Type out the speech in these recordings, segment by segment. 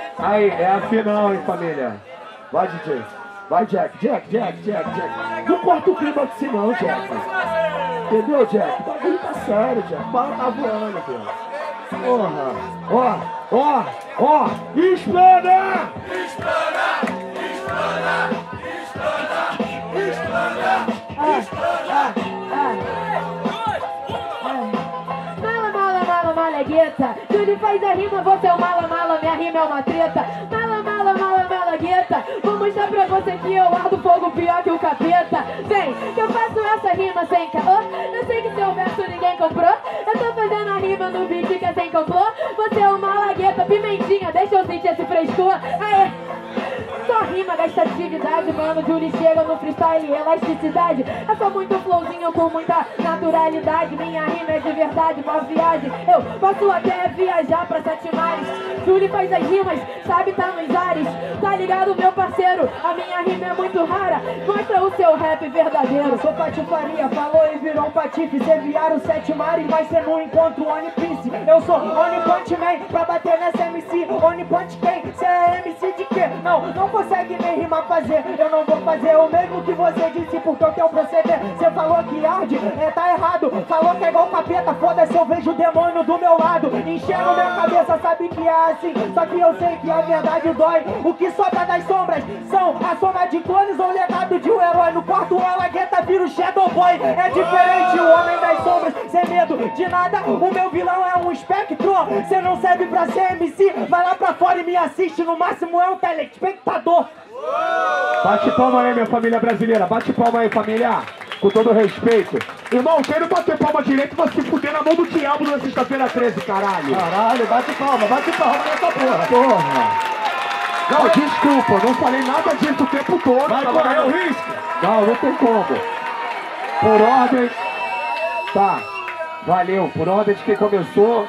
Aí, é a final, hein, família. Vai, DJ. Vai, Jack. Não corta o clima assim não, Jack. Entendeu, Jack? O bagulho tá sério, Jack. O bala tá voando, velho. Porra. Ó. Explana! Mala, gueta. Júlio faz a rima, você é o mala, minha rima é uma treta. Mala, gueta. Vou mostrar pra você que eu ardo fogo pior que o capeta. Vem, que eu faço essa rima sem caô. Eu sei que seu verso ninguém comprou. Eu tô fazendo a rima no beat que é sem complô. Você é o mala, gueta, pimentinha, deixa eu sentir esse frescor. Aê! Só rima, gasta atividade, mano. Júlio chega no freestyle, elasticidade. É só muito flowzinho com muita naturalidade. Minha rima é de verdade, uma viagem. Eu posso até viajar pra 7 mares. Júlio faz as rimas, sabe, tá nos ares. Tá ligado, meu parceiro? A minha rima é muito rara. Mostra o seu rap verdadeiro. Eu sou patifaria, falou e virou um patife. Cê viaram 7 mares, mas cê não encontra o One Piece. Eu sou One Punch Man, pra bater nessa MC. One Punch quem? Cê é MC de quê? Não consegue nem rimar fazer. Eu não vou fazer o mesmo que você disse, porque eu tenho proceder. Cê falou que arde, tá errado. Falou que é igual capeta, foda-se, eu vejo o demônio do meu lado. Enxerga minha cabeça, sabe que é assim. Só que eu sei que a verdade dói. O que sobra das sombras são a soma de clones ou o legado de um herói. No quarto ela gueta vira o Shadow Boy. É diferente o homem das sombras, sem medo de nada. O meu vilão é um espectro. Cê não serve pra ser MC, vai lá pra fora e me assiste. No máximo é um telespectador. Bate palma aí, minha família brasileira. Bate palma aí, família. Com todo respeito. Irmão, quem não bater palma direito vai se fuder na mão do diabo na sexta-feira 13, caralho. Caralho, bate palma nessa porra. Não, desculpa, não falei nada disso o tempo todo. Vai correr o risco. Não tem como. Por ordem. Tá, valeu. Por ordem de quem começou.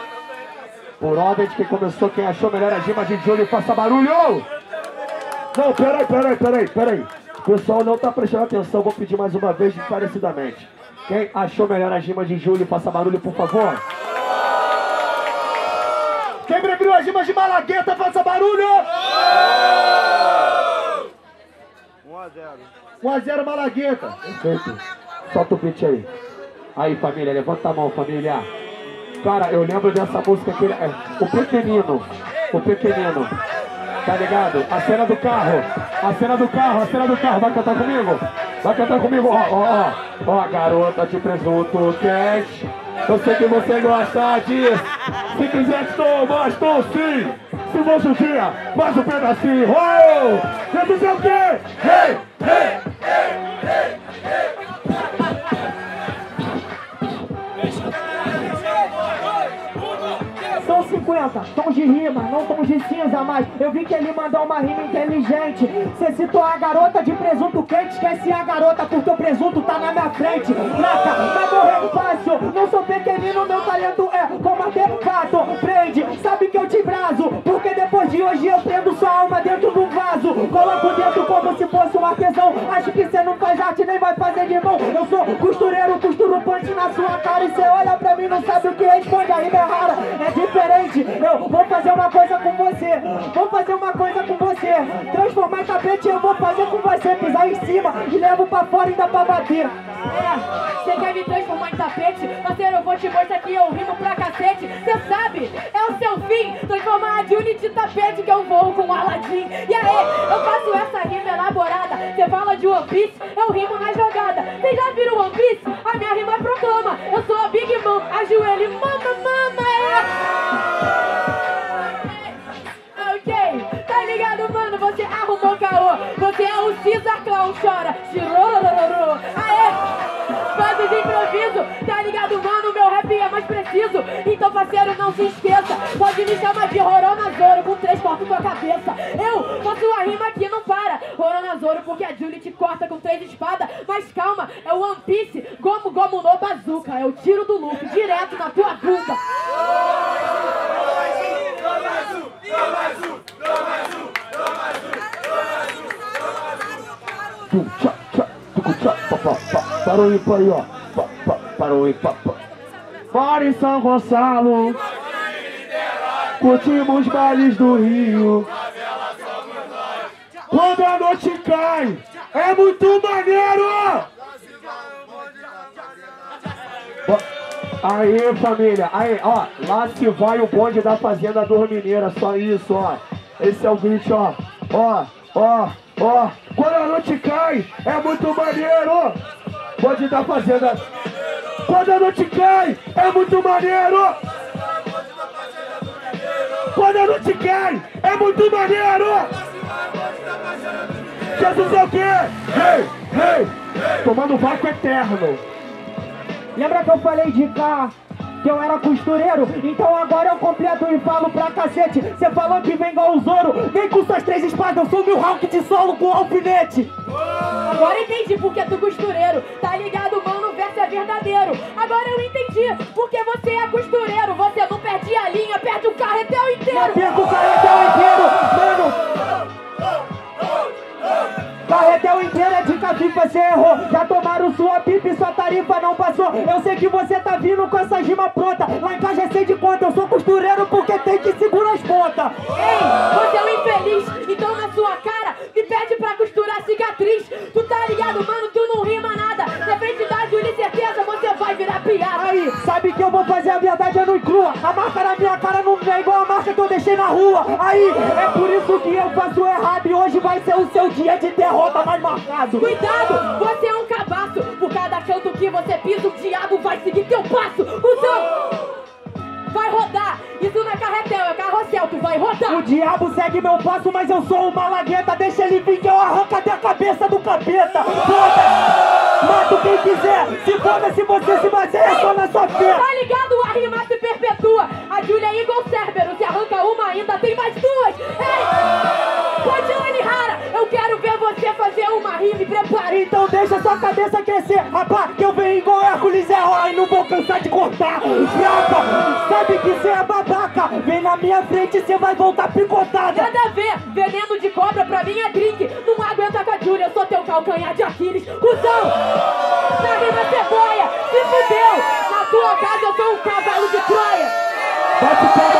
Quem achou melhor a rima de Júlio, faça barulho. Não, peraí. O pessoal não tá prestando atenção, vou pedir mais uma vez encarecidamente. Quem achou melhor a rima de Júlio, faça barulho, por favor. Quem preferiu as rimas de Malagueta, faça barulho. 1-0 Malagueta. Perfeito. Solta o beat aí. Aí, família, levanta a mão, família. Cara, eu lembro dessa música que o pequenino. Tá ligado? A cena do carro. Vai cantar comigo. Ó, garota de presunto quente. Eu sei que você gosta disso. Se quiser estou sim. Se fosse um dia, mais um pedacinho. Quer dizer o quê? Hey! São 50 tons de rima, não tons de cinza, mas eu vi que ele mandou uma rima inteligente. Cê citou a garota de presunto quente, esquece a garota porque o presunto tá na minha frente. Traca, vai morrer fácil, não sou pequenino, meu talento é combater fato. Prende, sabe que eu te braso, porque depois de hoje eu prendo sua alma dentro do vaso. Coloco dentro como se fosse um artesão, acho que cê não faz arte nem vai fazer de mão. Eu sou costureiro, costuro punch na sua cara e cê olha pra mim não sabe o que responde, a rima é rara, é diferente. Eu vou fazer uma coisa com você, transformar em tapete, eu vou fazer com você, pisar em cima e levo pra fora ainda pra bater. Você quer me transformar em tapete? Parceiro, eu vou te mostrar que eu rimo pra cacete. Cê sabe, é o seu fim, transformar a Júlio de tapete que eu voo com o Aladdin. E aí, eu faço essa rima elaborada. Cê fala de One Piece, eu rimo na jogada. Cê já viram One Piece? A minha rima proclama, eu sou a Big Mom, ajoelho, mama, Ok, tá ligado, mano? Você arrumou caô. Você é o Caesar Clown, chora. Chirorororô. Aê, faz os improviso. Tá ligado, mano? Meu rap é mais preciso. Então, parceiro, não se esqueça. Pode me chamar de Roronazoro com 3 cortes com a cabeça. Eu faço uma rima que não para. Roronazoro porque a Julie te corta com 3 espadas. Mas calma, é o One Piece. Gomu no bazooka. É o tiro do Luffy direto na tua bunda. Parou aí, ó. Parou aí, Para em São Gonçalo. Curtimos bailes do Rio. quando a noite cai. É muito maneiro! Aí, família, aí, ó, lá se vai o bonde da Fazenda dos Mineiros, só isso, ó. Esse é o beat, ó. Ó, quando a noite cai, é muito maneiro! Bonde da Fazenda. Quando a noite cai, é muito maneiro! Quando a noite cai, é muito maneiro! Jesus é o quê? Rei! Tomando vácuo eterno. Lembra que eu falei de cá, que eu era costureiro? Então agora eu completo e falo pra cacete. Cê falou que vem igual o Zoro, vem com suas 3 espadas, eu sou Mihawk de solo com alfinete. Agora entendi porque tu costureiro, tá ligado, mano, o verso é verdadeiro. Agora eu entendi porque você é costureiro. Você não perde a linha, perde o carretel inteiro. Não perco o carretel inteiro, mano. Carretel inteiro é de capipa, cê errou. Já tomaram sua pipa e sua tarifa não passou. Eu sei que você tá vindo com essa rima pronta. Lá em casa é sei de conta, eu sou costureiro porque tem que segurar as pontas. Ei, você é um infeliz, então na sua cara me pede pra costurar cicatriz. Tu tá ligado, mano, tu não rima nada. Na frente da Júlia, certeza você vai virar piada. Aí, sabe que eu vou fazer a verdade é no crua. A marca na minha cara não é igual a marca que eu deixei na rua. Aí, é por isso que eu faço errado e hoje vai ser o seu dia de derrota mais marcado. Cuidado, você é um cabaço. Por cada canto que você pisa, o diabo vai seguir teu passo. Cusão! Vai rodar, isso não é carretel, é carrossel, tu vai rodar. O diabo segue meu passo, mas eu sou uma lagueta. Deixa ele vir que eu arranco até a cabeça do capeta. Foda! Mato quem quiser, se foda se você se baseia só na sua fé. Tá ligado? A rima se perpetua. A Júlia é igual Cérbero, se arranca uma ainda tem mais duas. Ei! Pode Rara, eu quero ver você fazer uma rima e prepare. Então deixa sua cabeça crescer, rapá, que eu venho igual Hércules é hora e não vou cansar de cortar. Fraca, sabe que cê é babaca, vem na minha frente cê vai voltar picotada. Nada a ver, veneno de cobra pra mim é drink. Não aguenta com a Júlia, eu sou teu calcanhar de Aquiles. Cusão, na rima ceboia, se fudeu. Na tua casa eu sou um cavalo de Troia. Bate palma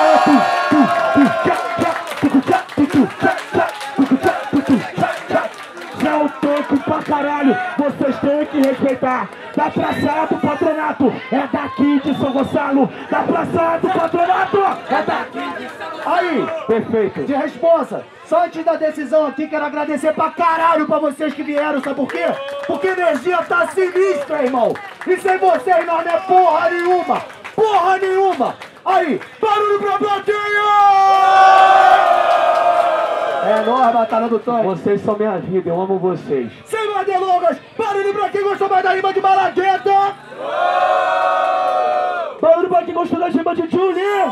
é um tanque pra caralho, vocês têm que respeitar. Da praça do patronato, é daqui de São Gonçalo. Da praça do patronato, é daqui de São Gonçalo. Aí, perfeito. De responsa, só antes da decisão aqui, quero agradecer pra caralho pra vocês que vieram, sabe por quê? Porque a energia tá sinistra, irmão. E sem vocês nós não é porra nenhuma. Porra nenhuma. Aí, barulho pra plateia! É nóis, Batalha do Tanque. Vocês são minha vida, eu amo vocês. Sem mais delongas, barulho pra quem gostou mais da rima de Malagueta. Barulho pra quem gostou da rima de Julie.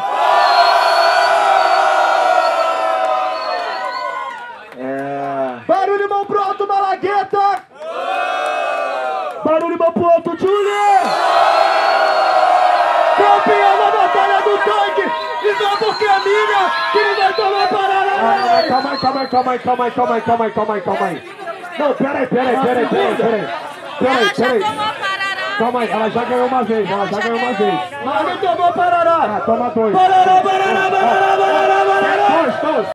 Barulho mão pro alto, Malagueta. Barulho mão pro alto, Julie. Campeão da Batalha do Tanque. E não porque a minha que não vai tomar parada. Calma aí. Não, peraí. Calma aí, ela já ganhou uma vez, Mas não tomou parará. Toma dois. Parará.